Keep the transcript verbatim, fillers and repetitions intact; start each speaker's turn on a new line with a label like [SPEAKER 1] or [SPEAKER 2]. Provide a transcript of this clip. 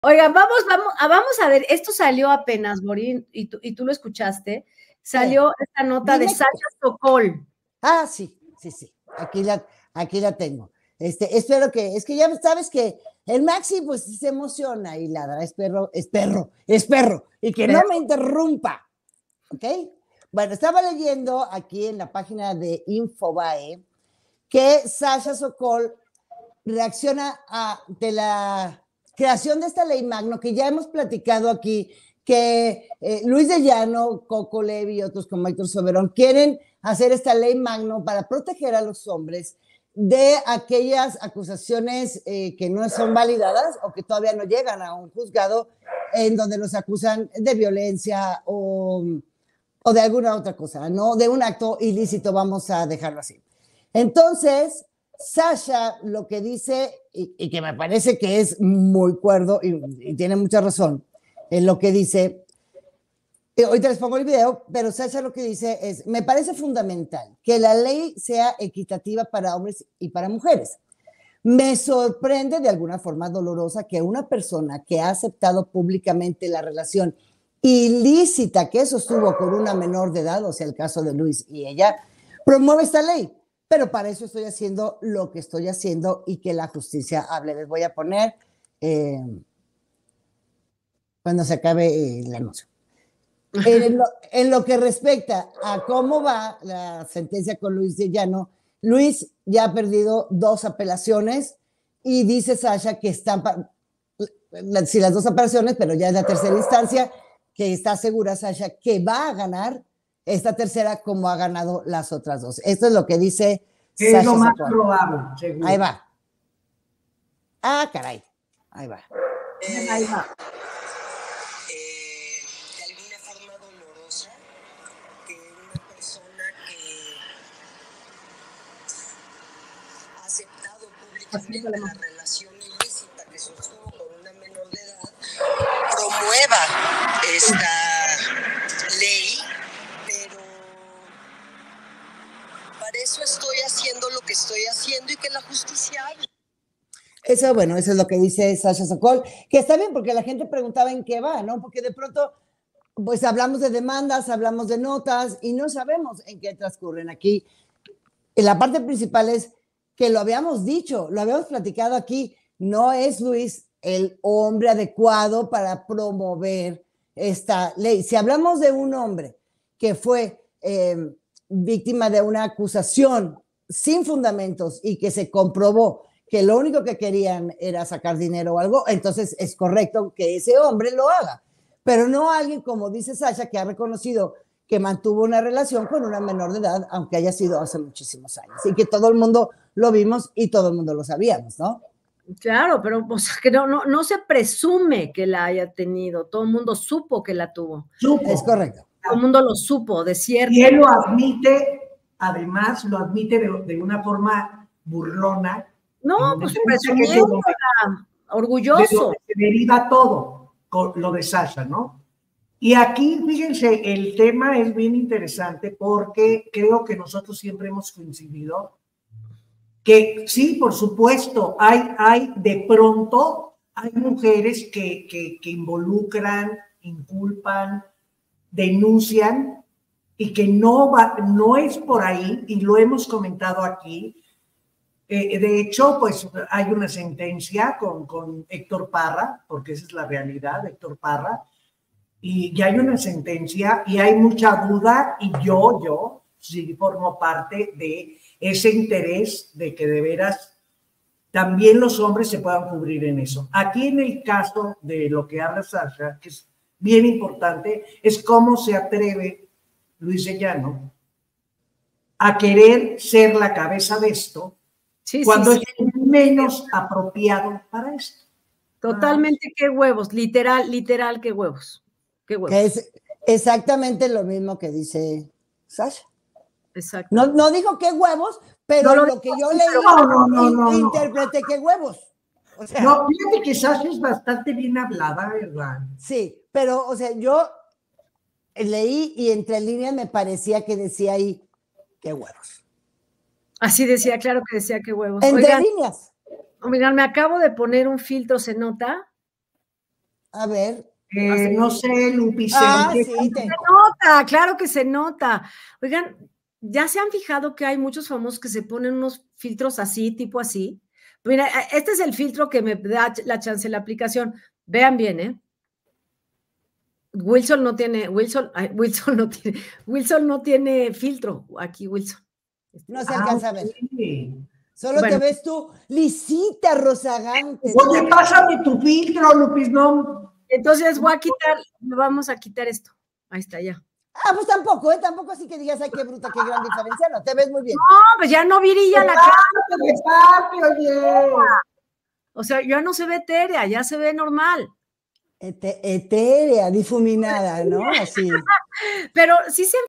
[SPEAKER 1] Oigan, vamos, vamos, a, vamos a ver, esto salió apenas, Borín, y tú, y tú lo escuchaste, salió sí. esta nota Dime de Sasha Sokol.
[SPEAKER 2] Ah, sí, sí, sí, aquí la, aquí la tengo. Este, espero que, es que ya sabes que el Maxi pues se emociona y ladra, es perro, es perro, es perro, y que perro. No me interrumpa, ¿ok? Bueno, estaba leyendo aquí en la página de Infobae que Sasha Sokol reacciona a de la creación de esta ley magno que ya hemos platicado aquí, que eh, Luis de Llano, Coco Levi y otros como Héctor Soberón quieren hacer esta ley magno para proteger a los hombres de aquellas acusaciones eh, que no son validadas o que todavía no llegan a un juzgado en donde los acusan de violencia o, o de alguna otra cosa, no de un acto ilícito, vamos a dejarlo así. Entonces, Sasha lo que dice, y, y que me parece que es muy cuerdo y, y tiene mucha razón en lo que dice, eh, ahorita les pongo el video, pero Sasha lo que dice es, me parece fundamental que la ley sea equitativa para hombres y para mujeres. Me sorprende de alguna forma dolorosa que una persona que ha aceptado públicamente la relación ilícita que sostuvo con una menor de edad, o sea, el caso de Luis y ella, promueve esta ley. Pero para eso estoy haciendo lo que estoy haciendo y que la justicia hable. Les voy a poner eh, cuando se acabe el anuncio. En lo, en lo que respecta a cómo va la sentencia con Luis de Llano, Luis ya ha perdido dos apelaciones y dice Sasha que están, si las dos apelaciones, pero ya es la tercera instancia, que está segura Sasha que va a ganar esta tercera como ha ganado las otras dos. Esto es lo que dice
[SPEAKER 3] ¿Qué es lo más probable?
[SPEAKER 2] Seguro. Ahí va. Ah, caray. Ahí va.
[SPEAKER 4] Eh,
[SPEAKER 1] Ahí va.
[SPEAKER 4] Eh, de alguna forma dolorosa que una persona que ha aceptado públicamente la relación ilícita que sostuvo con una menor de edad promueva esta ley. Para eso estoy haciendo lo que estoy haciendo y que la justicia hable.
[SPEAKER 2] Eso, bueno, eso es lo que dice Sasha Sokol, que está bien porque la gente preguntaba en qué va, ¿no? Porque de pronto, pues hablamos de demandas, hablamos de notas y no sabemos en qué transcurren aquí. Y la parte principal es que lo habíamos dicho, lo habíamos platicado aquí, no es Luis el hombre adecuado para promover esta ley. Si hablamos de un hombre que fue eh, víctima de una acusación sin fundamentos y que se comprobó que lo único que querían era sacar dinero o algo, entonces es correcto que ese hombre lo haga, pero no alguien como dice Sasha que ha reconocido que mantuvo una relación con una menor de edad, aunque haya sido hace muchísimos años, y que todo el mundo lo vimos y todo el mundo lo sabíamos, ¿no?
[SPEAKER 1] Claro, pero o sea, que no, no, no se presume que la haya tenido, todo el mundo supo que la tuvo.
[SPEAKER 2] Supo. Es correcto.
[SPEAKER 1] Todo el mundo lo supo, de cierto.
[SPEAKER 3] Y él lo admite, además lo admite de, de una forma burlona.
[SPEAKER 1] No, pues presumiendo, orgulloso.
[SPEAKER 3] De se deriva todo con lo de Sasha, ¿no? Y aquí, fíjense, el tema es bien interesante porque creo que nosotros siempre hemos coincidido que sí, por supuesto, hay, hay de pronto, hay mujeres que, que, que involucran, inculpan, denuncian y que no, va, no es por ahí, y lo hemos comentado aquí. Eh, de hecho, pues hay una sentencia con, con Héctor Parra, porque esa es la realidad, Héctor Parra, y ya hay una sentencia y hay mucha duda, y yo, yo sí formo parte de ese interés de que de veras también los hombres se puedan cubrir en eso. Aquí en el caso de lo que habla Sasha, que es bien importante, es cómo se atreve Luis de Llano a querer ser la cabeza de esto, sí, cuando sí, sí. es menos apropiado para esto.
[SPEAKER 1] Totalmente, ah. qué huevos, literal, literal, qué huevos. Qué huevos.
[SPEAKER 2] Que es exactamente lo mismo que dice Sasha.
[SPEAKER 1] Exacto.
[SPEAKER 2] No, no dijo qué huevos, pero no, lo, lo que yo leí,
[SPEAKER 3] no, no, no, no,
[SPEAKER 2] interpreté qué huevos.
[SPEAKER 3] O sea, no, fíjate que Sasha es bastante bien hablada, ¿verdad?
[SPEAKER 2] Sí, pero, o sea, yo leí y entre líneas me parecía que decía ahí qué huevos.
[SPEAKER 1] Así decía, claro que decía qué huevos.
[SPEAKER 2] Entre
[SPEAKER 1] Oigan,
[SPEAKER 2] líneas.
[SPEAKER 1] Oigan, me acabo de poner un filtro, ¿se nota?
[SPEAKER 2] A ver.
[SPEAKER 3] Eh, no sé, Lupis.
[SPEAKER 2] Ah,
[SPEAKER 3] ¿qué-
[SPEAKER 2] sí, te-
[SPEAKER 1] Se nota, claro que se nota. Oigan, ¿ya se han fijado que hay muchos famosos que se ponen unos filtros así, tipo así? Mira, este es el filtro que me da la chance de la aplicación. Vean bien, ¿eh? Wilson no tiene, Wilson, ay, Wilson no tiene, Wilson no tiene filtro. Aquí, Wilson.
[SPEAKER 2] no se
[SPEAKER 3] Ah,
[SPEAKER 2] alcanza a ver.
[SPEAKER 3] ok.
[SPEAKER 2] Solo
[SPEAKER 1] Bueno.
[SPEAKER 2] te ves tú, lisita, rozagante.
[SPEAKER 3] Oye, pásame tu filtro, Lupis, no.
[SPEAKER 1] Entonces voy a quitar, vamos a quitar esto. Ahí está, ya.
[SPEAKER 2] Ah, pues tampoco, ¿eh? Tampoco así que digas, ay, qué bruta, qué gran diferencia. No, te ves muy bien.
[SPEAKER 1] No, pues ya no virilla la cara.
[SPEAKER 3] Despacito, oye.
[SPEAKER 1] O sea, ya no se ve etérea, ya se ve normal.
[SPEAKER 2] Ete- etérea, difuminada, ¿no? Así.
[SPEAKER 1] Pero sí se